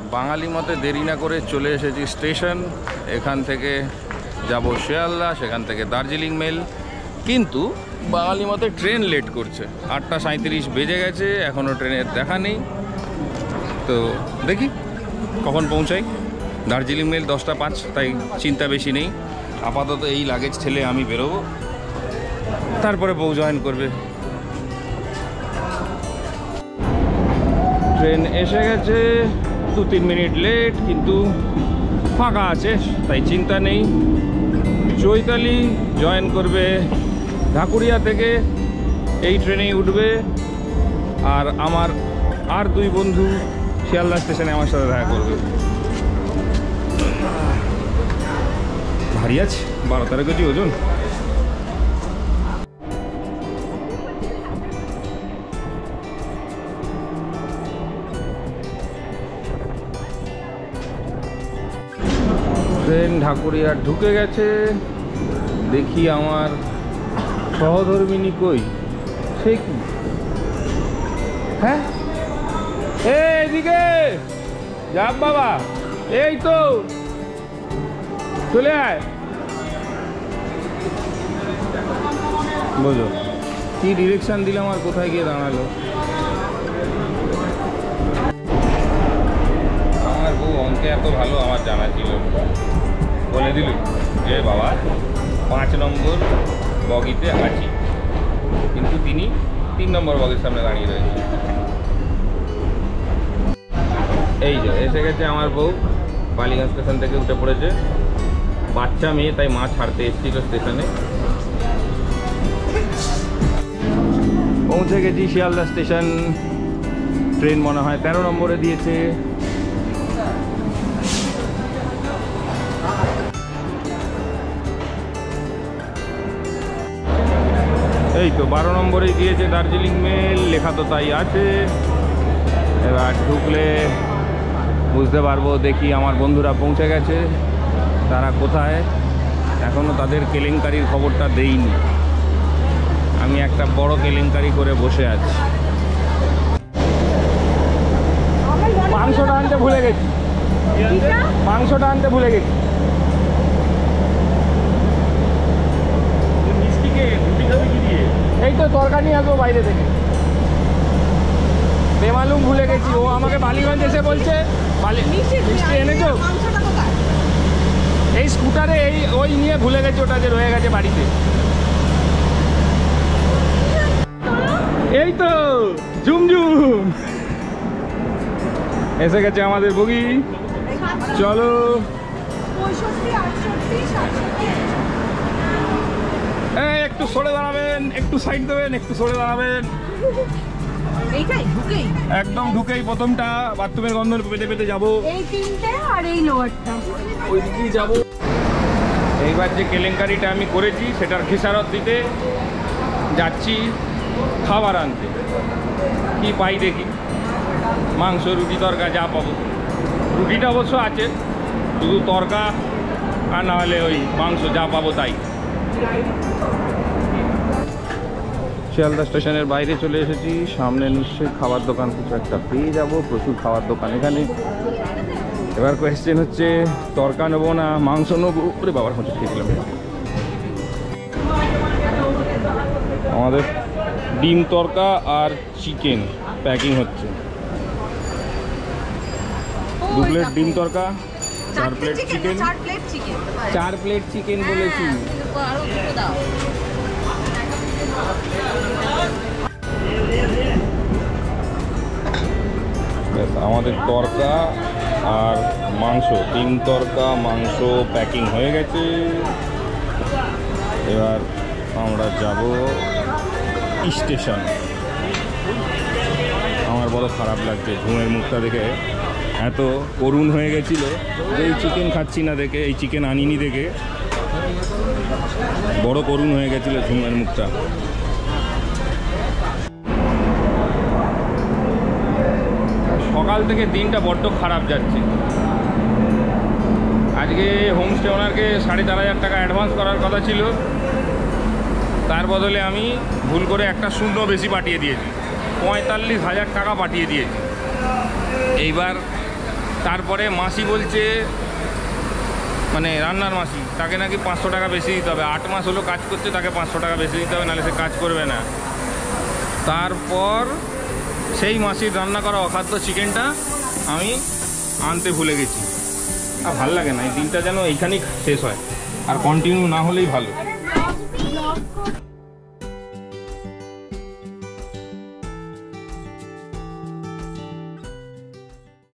বাঙালি মতে দেরি না করে চলে এসেছি স্টেশন। এখান থেকে যাব শিয়ালদা, সেখান থেকে দার্জিলিং মেল। কিন্তু বাঙালি মতে ট্রেন লেট করছে, 8:37 বেজে গেছে, এখনও ট্রেনের দেখা নেই। তো দেখি কখন পৌঁছাই। দার্জিলিং মেল 10:05, তাই চিন্তা বেশি নেই। আপাতত এই লাগেজ ঠেলে আমি বেরোবো, তারপরে বউ জয়েন করবে। ট্রেন এসে গেছে, 2-3 মিনিট লেট, কিন্তু ফাঁকা আছে, তাই চিন্তা নেই। চৈতালি জয়েন করবে ঢাকুরিয়া থেকে, এই ট্রেনেই উঠবে। আর আমার আর 2 বন্ধু শিয়ালদা স্টেশনে আমার সাথে দেখা করবে। ভারী আছে, 12-13 কেজি ওজন। ট্রেন ঢাকুরিয়া ঢুকে গেছে। দেখি আমার সহধর্মিনী কই, সে কি? হ্যাঁ, এইদিকে যাব বাবা, এই তো চলে আয়। বুঝো কি ডিরেকশন দিলাম আর কোথায় গিয়ে দাঁড়ালো। আমার বউ অঙ্কে এত ভালো আমার জানা ছিল, বলে দিল যে বাবা 5 নম্বর বগিতে আছি, কিন্তু তিনি 3 নম্বর বগির সামনে দাঁড়িয়ে রয়েছে। এই যে এসে গেছে আমার বউ, বালিগঞ্জ স্টেশন থেকে উঠে পড়েছে। বাচ্চা মেয়ে, তাই মা ছাড়তে এসেছিল স্টেশনে। পৌঁছে গেছি শিয়ালদা স্টেশন। ট্রেন মনে হয় 13 নম্বরে দিয়েছে। এই তো 12 নম্বরেই দিয়েছে দার্জিলিং মেল, লেখা তো তাই আছে। এবার ঢুকলে বুঝতে পারবো। দেখি আমার বন্ধুরা পৌঁছে গেছে, তারা কোথায়। এখনও তাদের কেলেঙ্কারির খবরটা দেইনি। আমি একটা বড় কেলেঙ্কারি করে বসে আছি। মাংসটা আনতে ভুলে গেছি, মাংসটা আনতে ভুলে গেছি। এই তো তরকারি আসবো বাইরে থেকে, বেমালুম ভুলে গেছি। ও আমাকে বালিগঞ্জ এসে বলছে মিষ্টি এনেছো, এই স্কুটারে এই ওই নিয়ে ভুলে গেছে, ওটা যে রয়ে গেছে বাড়িতে। এই তো ঝুমঝুম এসে গেছে আমাদের বগি। চলো, একটু সরে দাঁড়াবেন, একটু সাইড দেবেন, একটু সরে দাঁড়াবেন। একদম ঢুকেই প্রথমটা বাথরুমের গন্ধ পেতে পেতে যাবো, এই তিনটে আর এই লোয়ারটা ওই দিকেই যাবো। এইবার যে কেলেঙ্কারিটা আমি করেছি সেটার খেসারত দিতে যাচ্ছি খাবার আনতে। কি পাই দেখি, মাংস, রুটি, তরকা যা পাবো। রুটিটা অবশ্য আছে, শুধু তরকা আর না হলে ওই মাংস যা পাবো তাই। শিয়ালদা স্টেশনের বাইরে চলে এসেছি। সামনে নিশ্চয়ই খাবার দোকান কিছু একটা পেয়ে যাব, প্রচুর খাবার দোকান এখানে। এবার কোয়েশ্চেন হচ্ছে তরকা নেবো না মাংস নেবো। ওরে বাবার মতো খেয়েছিলাম। আমাদের ডিম তরকা আর চিকেন প্যাকিং হচ্ছে। 2 প্লেট ডিম তরকা, 4 প্লেট চিকেন। 4 প্লেট চিকেন বলেছি। আমাদের তরকা আর মাংস, ডিম তরকা মাংস প্যাকিং হয়ে গেছে। এবার আমরা যাব স্টেশন। আমার বড় খারাপ লাগছে, ঝুমের মুখটা দেখে এত করুণ হয়ে গেছিল। এই চিকেন খাচ্ছি না দেখে, এই চিকেন আনিনি দেখে বড় করুণ হয়ে গেছিল ঝুমের মুখটা। সকাল থেকে দিনটা বড্ড খারাপ যাচ্ছে। আজকে হোমস্টে ওনারকে 4,500 টাকা অ্যাডভান্স করার কথা ছিল, তার বদলে আমি ভুল করে একটা শূন্য বেশি পাঠিয়ে দিয়েছি, 45,000 টাকা পাঠিয়ে দিয়েছি। এইবার তারপরে মাসি বলছে, মানে রান্নার মাসি, তাকে নাকি 500 টাকা বেশি দিতে হবে। 8 মাস হলো কাজ করছে, তাকে 500 টাকা বেশি দিতে হবে, নাহলে সে কাজ করবে না। তারপর সেই মাসির রান্না করা অখাদ্য চিকেনটা আমি আনতে ভুলে গেছি। আর ভাল লাগে না, এই দিনটা যেন এইখানেই শেষ হয়, আর কন্টিনিউ না হলেই ভালো।